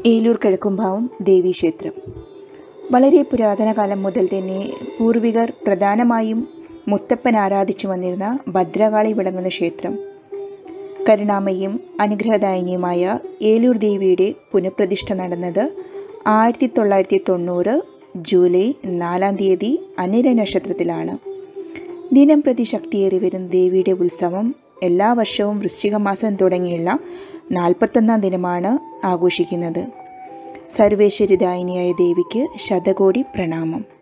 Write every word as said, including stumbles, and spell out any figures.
ഏലൂർ കിഴക്കുംഭാഗം ദേവീക്ഷേത്രം വളരെ പുരാതന കാലം മുതൽ തന്നെ പൂർവികർ പ്രധാനമായും മുത്തപ്പൻ ആരാധിച്ചു വന്നിരുന്ന ഭദ്രകാളി വിളങ്ങുന്ന ക്ഷേത്രം. കരുണാമയും അനുഗ്രഹദായിനിയുമായ ഏലൂർ ദേവിയുടെ പുനഃപ്രതിഷ്ഠ നടന്നത് ആയിരത്തി തൊള്ളായിരത്തി തൊണ്ണൂറ് ജൂലൈ നാലാം തീയതി അനിര നക്ഷത്രത്തിലാണ്. ദിനം പ്രതി ശക്തിയേറി വരുന്ന ദേവിയുടെ ഉത്സവം എല്ലാ വർഷവും വൃശ്ചിക മാസം തുടങ്ങിയുള്ള നാൽപ്പത്തൊന്നാം ദിനമാണ് ആഘോഷിക്കുന്നത്. സർവേശ്വരിദായിനിയായ ദേവിക്ക് ശതകോടി പ്രണാമം.